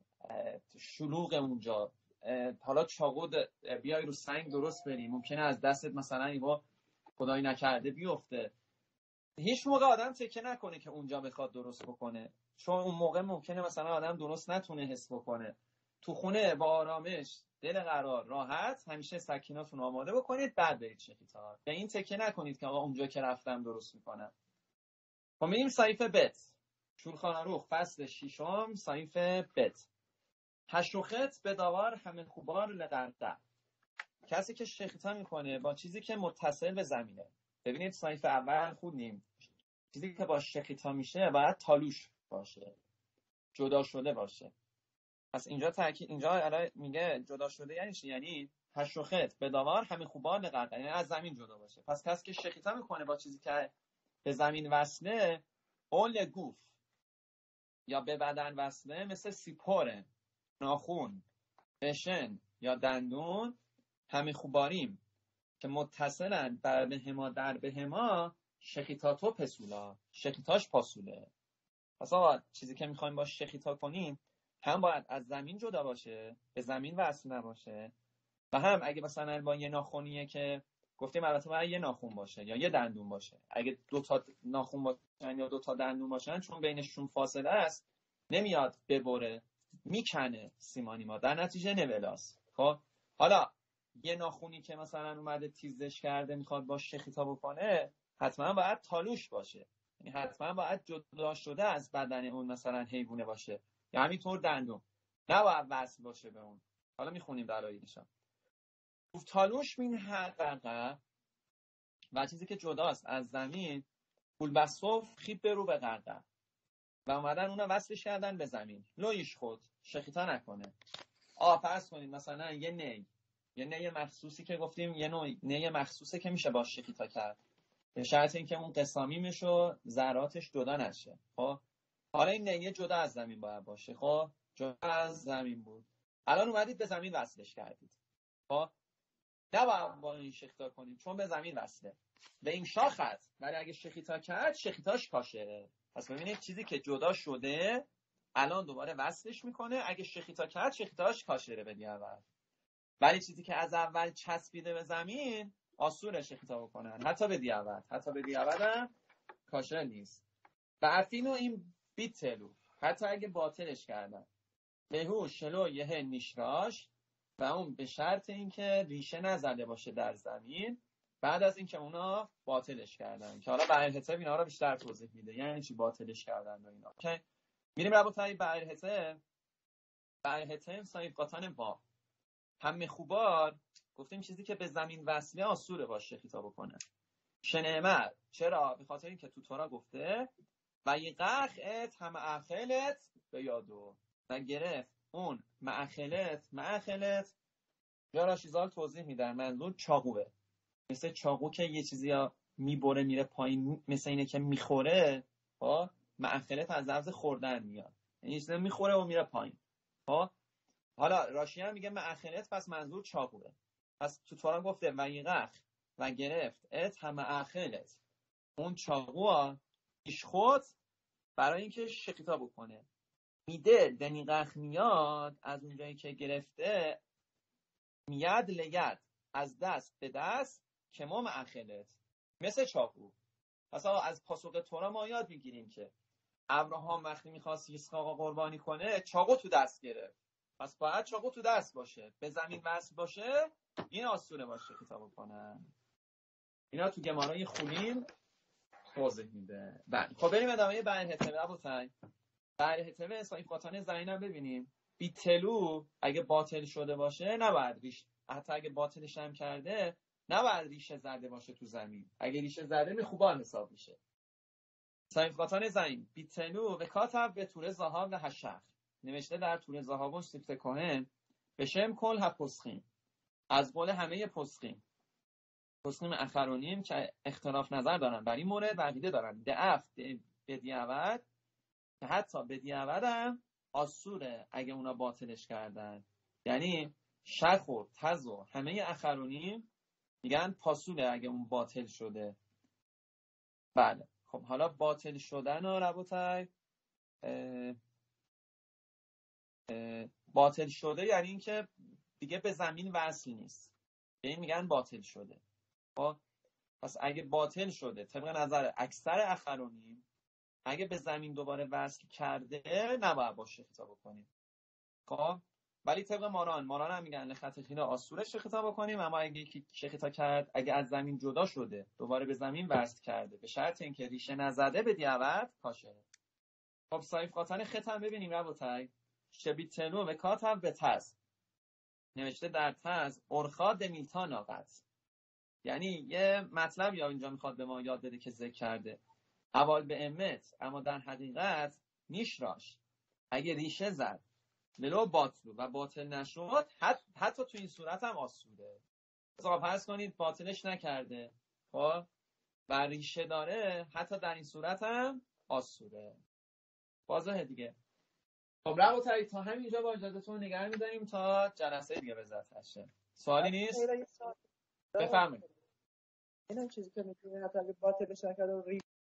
S1: شلوغ اونجا، حالا چاقو بیای رو سنگ درست بری ممکنه از دستت مثلا ایوا خدای نکرده بیفته. هیچ موقع آدم تکه نکنه که اونجا بخواد درست بکنه، چون اون موقع ممکنه مثلا آدم درست نتونه حس بکنه. تو خونه با آرامش دل قرار راحت همیشه سکیناتون آماده بکنید بعد برید شخیتا. به این تکه نکنید که آقا اونجا که رفتم درست میکنم. ما میریم صحیفه بت شولخان عروخ فصل ششم صحیفه بت. هشوخت به داور همه خوبار لقرقه، کسی که شخیتا میکنه با چیزی که متصل به زمینه. ببینید صحیفه اول خوندیم چیزی که با شخیتا میشه باید تالوش باشه، جدا شده باشه. پس اینجا تاکید اینجا میگه جدا شده یعنی چی؟ یعنی هشوخت به داور همه خوبار لقرقه، یعنی از زمین جدا باشه. پس کسی که شخیتا میکنه با چیزی که به زمین وصله اول گوف یا به بدن وصله مثل سیپوره، ناخون، بشن یا دندون همه خوباریم که متصلن بر بهما در بهما شخیتاتو پسولا، شخیتاش پاسوله. پس آقا چیزی که میخوایم با شخیتا کنیم هم باید از زمین جدا باشه به زمین وصل نباشه و هم اگه مثلا با یه ناخونیه که گفتیم البته باید یه ناخون باشه یا یه دندون باشه. اگه دو تا ناخون باشن یا دو تا دندون باشن چون بینشون فاصله است نمیاد ببره میکنه سیمانی ما در نتیجه نولاس. خب حالا یه ناخونی که مثلا اومده تیزش کرده میخواد با شخیتا بکنه حتما باید تالوش باشه، یعنی حتما باید جدا شده از بدن اون مثلا حیوانه باشه یا همینطور دندون نباید وصل باشه به اون. حالا میخونیم دلایلش. تالوش مین حققه و چیزی که جداست از زمین پولبسوف خیب رو به قرقر و اومدن اونا وصلش کردن به زمین. لویش خود شخیتا نکنه. آه فرض کنید مثلا یه نی یه نی مخصوصی که گفتیم یه نوع نی مخصوصه که میشه باش شخیتا کرد به شرط اینکه اون قسامیمش و ذراتش جدا نشه. خب حالا این نی جدا از زمین باید باشه. خب جدا از زمین بود، الان اومدید به زمین وصلش کردید. خب نباید با این شخیتا کنید چون به زمین وصله به این شاخت، ولی اگه شخیتا کرد شخیتاش کاشره. پس ببینید چیزی که جدا شده الان دوباره وصلش میکنه، اگه شخیتا کرد شخیتاش کاشره به دیعبد، ولی چیزی که از اول چسبیده به زمین آسوره شخیتا بکنن حتی به دیعبد، حتی به دیعبد هم کاشر نیست. و افینو این بیتلو حتی اگه باطلش کردن بهو شلو یه نیشراش و اون به شرط اینکه ریشه نزده باشه در زمین بعد از اینکه اونا باطلش کردن، که حالا بعرهته اینا رو بیشتر توضیح میده یعنی چی باطلش کردن و اینا. اوکی میریم ربطای بعرهته. بعرهته صاحب قطن با هم خوبار گفتیم چیزی که به زمین وصله آسوره باشه خطاب بکنه. شنعمر چرا؟ به خاطر اینکه تو تورا گفته و یقخت هم اخلت به یادو و گرفت اون معخلت معخلت یا راشیزال توضیح میدن منظور چاقوه، مثل چاقو که یه چیزی ها میبره میره پایین، مثل اینه که میخوره. ها معخلت از لفظ خوردن میاد، یعنی یه چیزی میخوره و میره پایین. ها حالا راشی هم میگه معخلت پس منظور چاقوه. پس تو تورا گفته و یقخ و گرفت ات هم معخلت اون چاقو ایش خود برای اینکه شقیتا بکنه. میده دنیقخ میاد از اونجایی که گرفته میاد لگد از دست به دست که ما معخلت مثل چاقو. پس از پاسخ تورا ما یاد میگیریم که ابراهام وقتی میخواست یسحاق قربانی کنه چاقو تو دست گرفت، پس باید چاقو تو دست باشه به زمین وصل باشه این آسوره باشه کتاب کنن. اینا تو گمارای خونین توضیح میده. بله خب بریم ادامه بعرهته ابوسعید. بعرهته اسماعیل قاطان زینب ببینیم. بیتلو اگه باطل شده باشه نباید ریش، حتی اگه باطلش هم کرده نباید ریشه زده باشه تو زمین، اگه ریشه زده می خوبان حساب میشه. اسماعیل قاطان زین بیتلو و کاتب به توره زهاب و هشخ نوشته در توره زهاب و سیفت کهن به شم کل ها پسخین از قول همه پسخین پسخین اخرونیم که اختلاف نظر دارن بر این مورد و عقیده دارن دعف به دیعبد که حتی به دیعبد هم آسوره اگه اونا باطلش کردن. یعنی شخ و تز و همه اخرونیم میگن پاسوله اگه اون باطل شده. بله خب حالا باطل شدن و ربوتای باطل شده یعنی این که دیگه به زمین وصل نیست، یعنی میگن باطل شده. خب پس اگه باطل شده طبق نظر اکثر اخرونیم اگه به زمین دوباره وصل کرده نباید باشه شخیتا بکنیم. خب ولی طبق ماران ماران هم میگن لخط خیلی آسوره شخیتا بکنیم، اما اگه یکی شخیتا کرد اگه از زمین جدا شده دوباره به زمین وصل کرده به شرط اینکه ریشه نزده به دیعبد کاشره. خب صایف قاطن ختم ببینیم ربوتای شبیتلو و کاتب به تز نوشته در تز ارخا دمیتا ناقص، یعنی یه مطلب یا اینجا میخواد به ما یاد بده که ذکر کرده اول به امت اما در حقیقت نیشراش اگه ریشه زد للو باطلو و باطل نشد حت حتی تو این صورت هم آسوده. حساب پس کنید باطلش نکرده خب و ریشه داره حتی در این صورت هم آسوده. واضحه دیگه. خب رب و تا همینجا با اجازهتون نگه می‌داریم تا جلسه دیگه بذات هشه. سوالی نیست؟ بفرمایید.
S3: این هم چیزی که میتونه حتی اگه باطلش نکرده